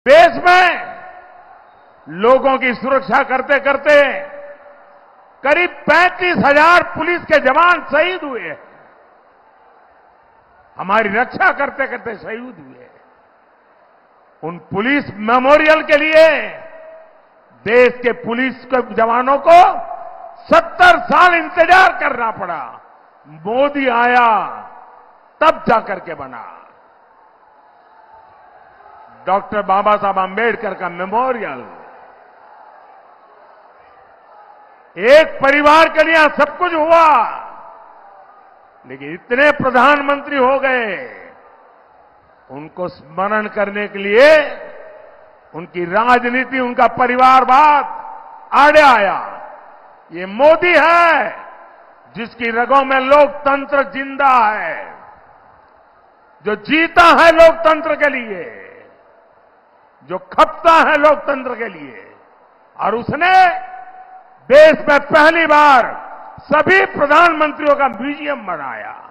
देश में लोगों की सुरक्षा करते करते करीब 35,000 पुलिस के जवान शहीद हुए। हमारी रक्षा करते करते शहीद हुए। उन पुलिस मेमोरियल के लिए देश के पुलिस के जवानों को 70 साल इंतजार करना पड़ा। मोदी आया तब जाकर के बना डॉक्टर बाबा साहब आंबेडकर का मेमोरियल। एक परिवार के लिए सब कुछ हुआ, लेकिन इतने प्रधानमंत्री हो गए, उनको स्मरण करने के लिए उनकी राजनीति, उनका परिवारवाद आड़े आया। ये मोदी है जिसकी रगों में लोकतंत्र जिंदा है, जो जीता है लोकतंत्र के लिए, जो खपता है लोकतंत्र के लिए। और उसने देश में पहली बार सभी प्रधानमंत्रियों का म्यूजियम बनाया।